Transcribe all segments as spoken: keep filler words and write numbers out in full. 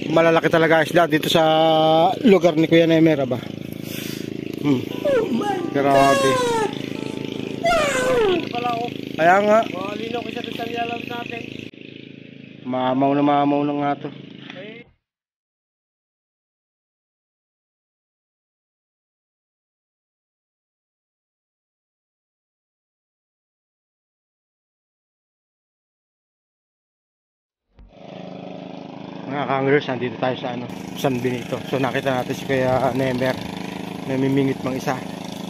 Malalaki talaga isda dito sa lugar ni Kuya Nemer ba. Hmm. Grabe. Kaya nga. Malinaw kasi ito sa nilalam natin. Mamaw na mamaw na nga to. Mga kanglers, nandito tayo sa ano, San Benito. So nakita natin si Kuya Nemer na mimingit mang isa.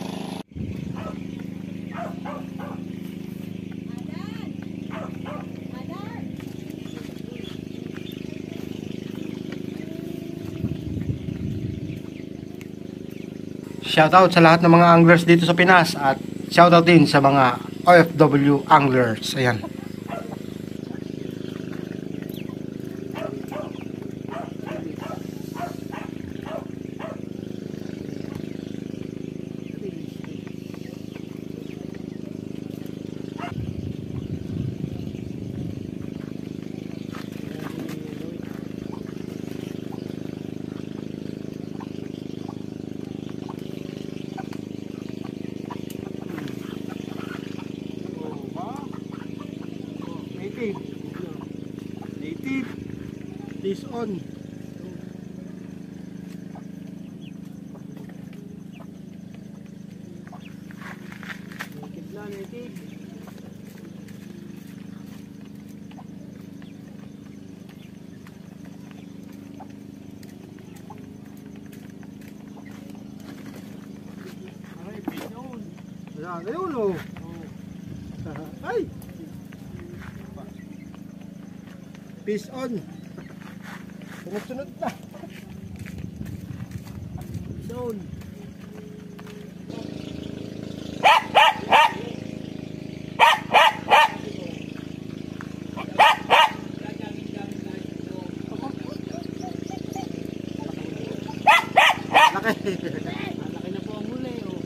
Shoutout sa lahat ng mga anglers dito sa Pinas at shoutout din sa mga O F W anglers. Ayan. Native. Native. This on. Native na, native. Ay, pinyon. Wala na yun, oh. Ay! Peace on. Sunod-sunod na. Down. Laki. Laki na po ang huli, oh.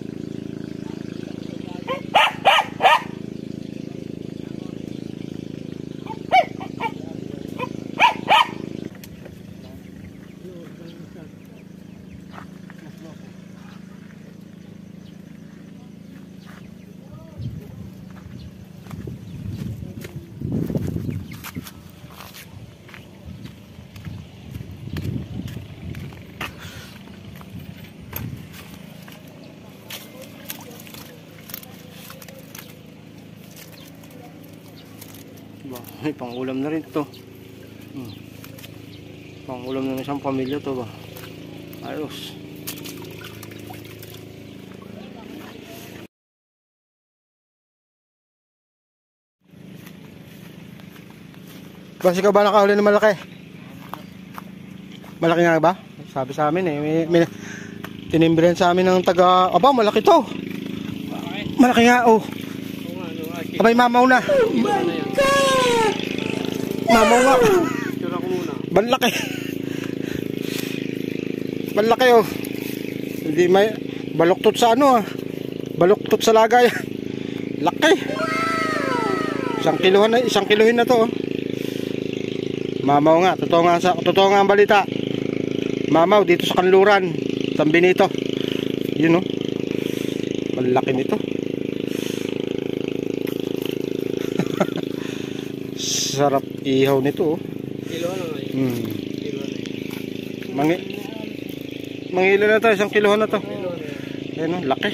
Ay, pang-ulam na rin ito. Hmm. Pang-ulam ng isang pamilya to ba. Ayos. Basi ka ba nakahuli ng malaki? Malaki nga ba? Sabi sa amin eh. May, may tinimbrihan sa amin ng taga... Aba, malaki to. Malaki nga, oh. Abay, mamaw na. Oh my God! Mamaw nga. Banlaki. Banlaki, oh. Hindi may... Baluktot sa ano, ah. Baluktot sa lagay. Laki. Isang kiluhan na, isang kiluhin na to, oh. Mamaw nga. Totoo nga, sa, totoo nga ang balita. Mamaw dito sa Kanluran. San Benito. Yun, oh. Banlaki nito. Sarap ihaw nito, oh. Kilo na nga yun. Hmm. Kilo na yun. Mangi Mangilo na to, isang kilohan na to. Ayan, oh, laki.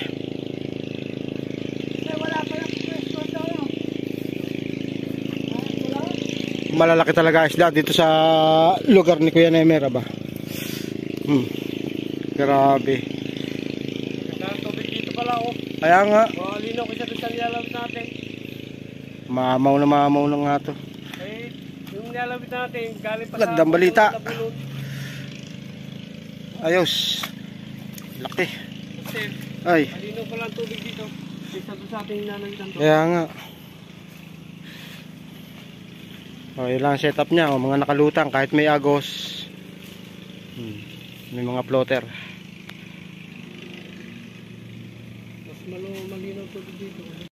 Malalaki talaga isda dito sa lugar ni Kuya Nemer ba. Hmm. Grabe. Ang tubig dito pala, oh. Kaya nga. Malinaw kasi ito sa nilalam natin. Mamaw na mamaw na nga to. Eh, yung nilalam natin, galing pa sa... Gandang balita. Ayos. Laki. Kasi, ay. malinaw pala ang tubig dito. Isa to sa ating nanalitan to. Kaya nga. O, yun lang ang setup niya. O, mga nakalutang kahit may agos. Hmm. May mga floater. Mas malo malinaw tubig dito.